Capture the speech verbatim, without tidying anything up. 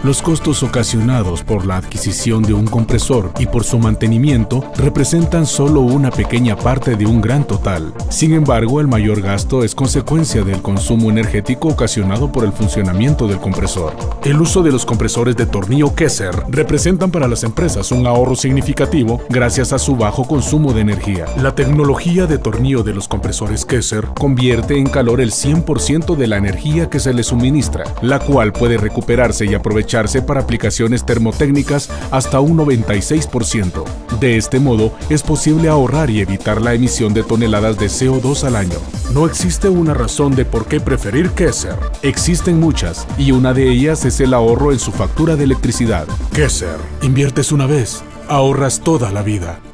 Los costos ocasionados por la adquisición de un compresor y por su mantenimiento representan solo una pequeña parte de un gran total. Sin embargo, el mayor gasto es consecuencia del consumo energético ocasionado por el funcionamiento del compresor. El uso de los compresores de tornillo Kaiser representan para las empresas un ahorro significativo gracias a su bajo consumo de energía. La tecnología de tornillo de los compresores Kaiser convierte en calor el cien por ciento de la energía que se le suministra, la cual puede recuperarse y aprovecharse para aplicaciones termotécnicas hasta un noventa y seis por ciento. De este modo, es posible ahorrar y evitar la emisión de toneladas de C O dos al año. No existe una razón de por qué preferir Kaiser. Existen muchas, y una de ellas es el ahorro en su factura de electricidad. Kaiser, inviertes una vez, ahorras toda la vida.